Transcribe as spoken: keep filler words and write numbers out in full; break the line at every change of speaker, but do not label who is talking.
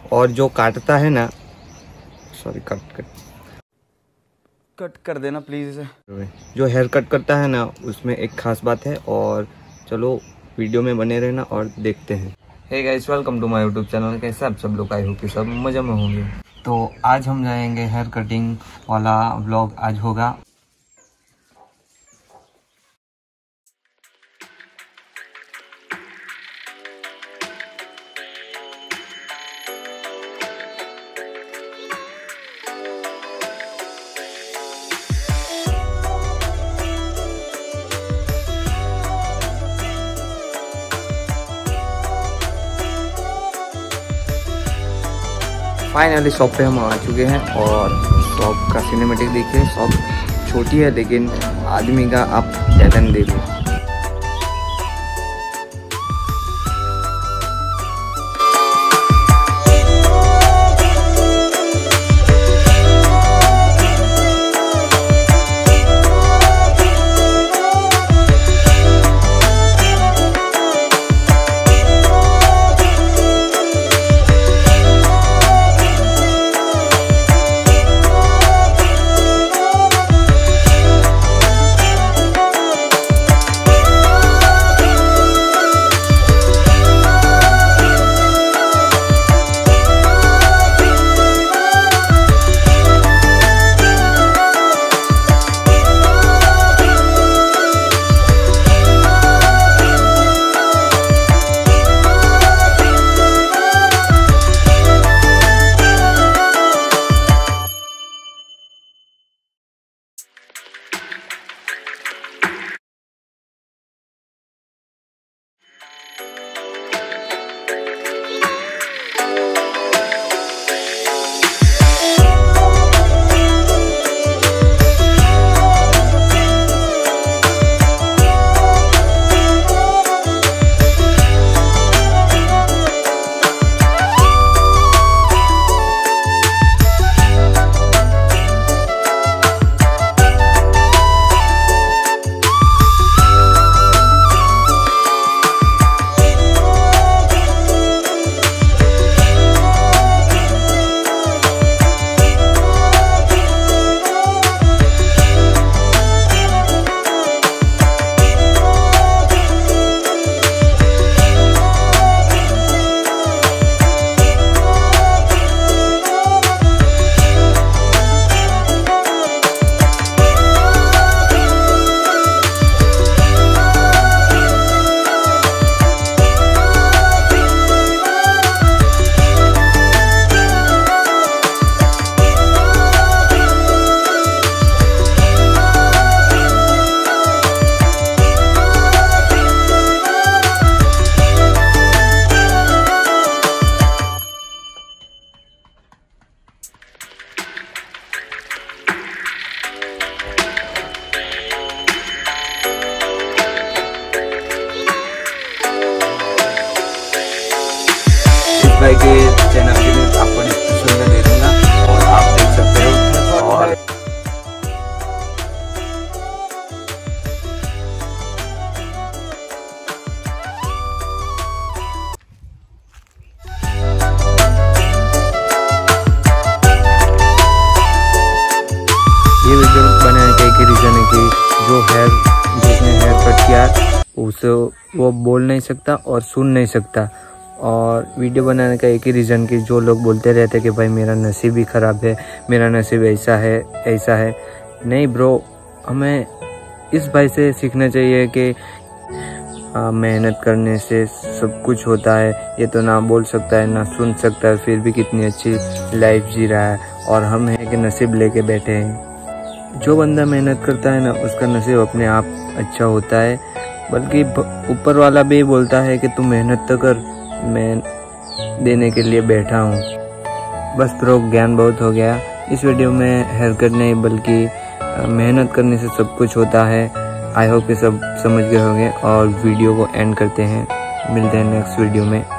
और जो काटता है ना, सॉरी कट कट कट कर देना प्लीज़। जो हेयर कट करता है ना, उसमें एक खास बात है। और चलो वीडियो में बने रहना और देखते हैं। Hey guys, welcome to my YouTube channel. कैसे आप सब लोग, आई होप कि सब मज़े में होंगे। तो आज हम जाएंगे हेयर कटिंग वाला व्लॉग आज होगा। फाइनली शॉप पे हम आ चुके हैं और शॉप का सिनेमेटिक देखिए। शॉप छोटी है लेकिन आदमी का आप टैलेंट देखिए। भाई के चैनल के लिए आपको डिस्क्रिप्शन में दे दूंगा और आप देख सकते हो। और ये वीडियो बनाने का एक ही रीजन है कि जो हेयर जिसने हेयर कट किया उसे वो बोल नहीं सकता और सुन नहीं सकता। और वीडियो बनाने का एक ही रीज़न कि जो लोग बोलते रहते कि भाई मेरा नसीब ही ख़राब है, मेरा नसीब ऐसा है ऐसा है। नहीं ब्रो, हमें इस भाई से सीखना चाहिए कि मेहनत करने से सब कुछ होता है। ये तो ना बोल सकता है ना सुन सकता है, फिर भी कितनी अच्छी लाइफ जी रहा है। और हम हैं कि नसीब लेके बैठे हैं। जो बंदा मेहनत करता है ना, उसका नसीब अपने आप अच्छा होता है। बल्कि ऊपर वाला भी बोलता है कि तू मेहनत तो कर, मैं देने के लिए बैठा हूँ। बस प्रो ज्ञान बहुत हो गया। इस वीडियो में हेयर कट नहीं बल्कि मेहनत करने से सब कुछ होता है। आई होप कि सब समझ गए होंगे और वीडियो को एंड करते हैं। मिलते हैं नेक्स्ट वीडियो में।